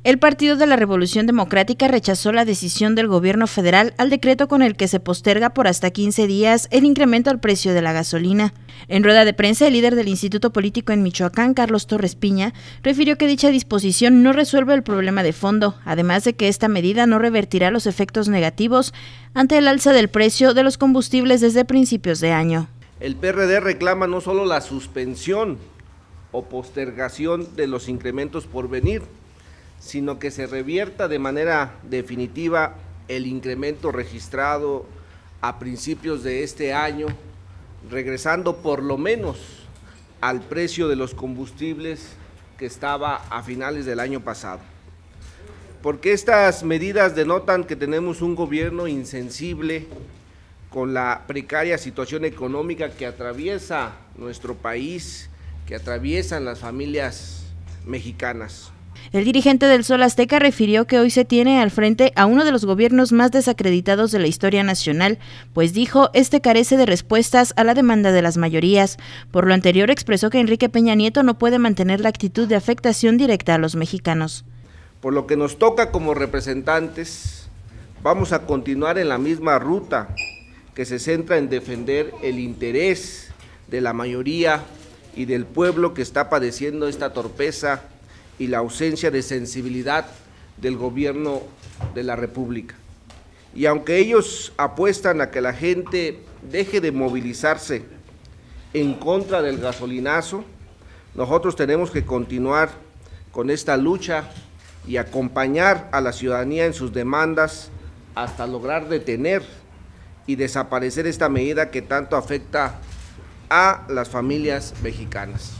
El Partido de la Revolución Democrática rechazó la decisión del gobierno federal al decreto con el que se posterga por hasta 15 días el incremento al precio de la gasolina. En rueda de prensa, el líder del Instituto Político en Michoacán, Carlos Torres Piña, refirió que dicha disposición no resuelve el problema de fondo, además de que esta medida no revertirá los efectos negativos ante el alza del precio de los combustibles desde principios de año. El PRD reclama no solo la suspensión o postergación de los incrementos por venir, sino que se revierta de manera definitiva el incremento registrado a principios de este año, regresando por lo menos al precio de los combustibles que estaba a finales del año pasado. Porque estas medidas denotan que tenemos un gobierno insensible con la precaria situación económica que atraviesa nuestro país, que atraviesan las familias mexicanas. El dirigente del Sol Azteca refirió que hoy se tiene al frente a uno de los gobiernos más desacreditados de la historia nacional, pues dijo, este carece de respuestas a la demanda de las mayorías. Por lo anterior expresó que Enrique Peña Nieto no puede mantener la actitud de afectación directa a los mexicanos. Por lo que nos toca como representantes, vamos a continuar en la misma ruta que se centra en defender el interés de la mayoría y del pueblo que está padeciendo esta torpeza y la ausencia de sensibilidad del gobierno de la República. Y aunque ellos apuestan a que la gente deje de movilizarse en contra del gasolinazo, nosotros tenemos que continuar con esta lucha y acompañar a la ciudadanía en sus demandas hasta lograr detener y desaparecer esta medida que tanto afecta a las familias mexicanas.